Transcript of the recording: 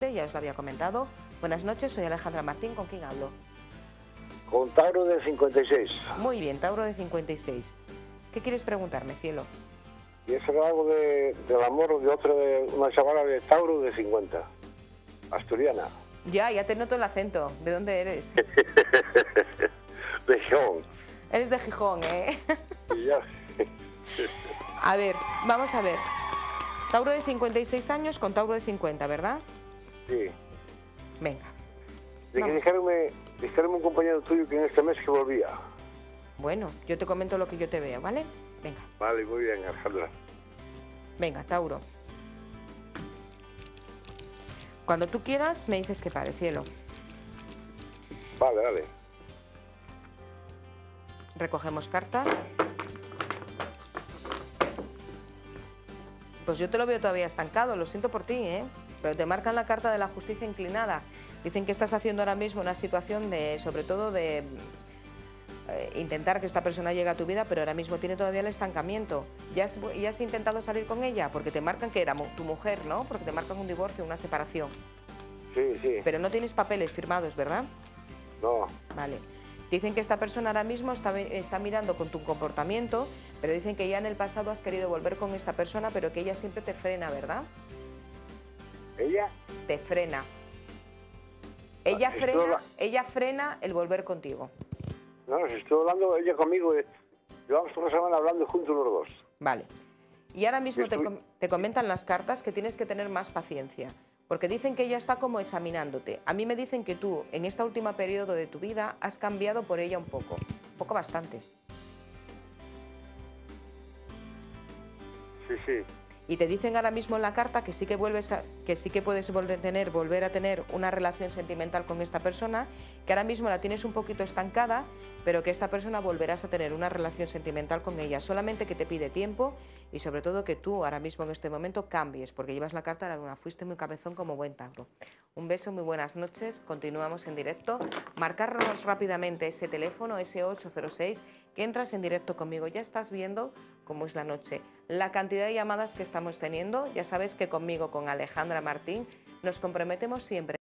Ya os lo había comentado. Buenas noches, soy Alejandra Martín, ¿con quién hablo? Con Tauro de 56. Muy bien, Tauro de 56. ¿Qué quieres preguntarme, cielo? Y eso era algo del amor de otra, de una chavala de Tauro de 50. Asturiana. Ya te noto el acento. ¿De dónde eres? De Gijón. Eres de Gijón, ¿eh? Y ya. A ver, vamos a ver. Tauro de 56 años con Tauro de 50, ¿verdad? Sí. Venga. De que dijeronme un compañero tuyo que en este mes que volvía. Bueno, yo te comento lo que yo te veo, ¿vale? Venga. Vale, muy bien, Alejandra. Venga, Tauro. Cuando tú quieras, me dices que pare, cielo. Vale, vale. Recogemos cartas. Pues yo te lo veo todavía estancado, lo siento por ti, ¿eh? Pero te marcan la carta de la justicia inclinada. Dicen que estás haciendo ahora mismo una situación de, sobre todo de intentar que esta persona llegue a tu vida, pero ahora mismo tiene todavía el estancamiento. ¿Ya has intentado salir con ella? Porque te marcan que era tu mujer, ¿no? Porque te marcan un divorcio, una separación. Sí, sí. Pero no tienes papeles firmados, ¿verdad? No. Vale. Dicen que esta persona ahora mismo está mirando con tu comportamiento, pero dicen que ya en el pasado has querido volver con esta persona, pero que ella siempre te frena, ¿verdad? ¿Ella? Te frena. Ella frena el volver contigo. No, si estoy hablando ella conmigo. Llevamos una semana hablando juntos los dos. Vale. Y ahora mismo te comentan las cartas que tienes que tener más paciencia, porque dicen que ella está como examinándote. A mí me dicen que tú, en esta última periodo de tu vida, has cambiado por ella un poco bastante. Sí, sí. Y te dicen ahora mismo en la carta que sí que puedes volver a tener una relación sentimental con esta persona, que ahora mismo la tienes un poquito estancada, pero que esta persona volverás a tener una relación sentimental con ella, solamente que te pide tiempo y sobre todo que tú ahora mismo en este momento cambies, porque llevas la carta de la luna, fuiste muy cabezón como buen Tauro. Un beso, muy buenas noches, continuamos en directo. Marcarnos rápidamente ese teléfono, ese 806, que entras en directo conmigo. Ya estás viendo cómo es la noche, la cantidad de llamadas que estamos teniendo. Ya sabes que conmigo, con Alejandra Martín, nos comprometemos siempre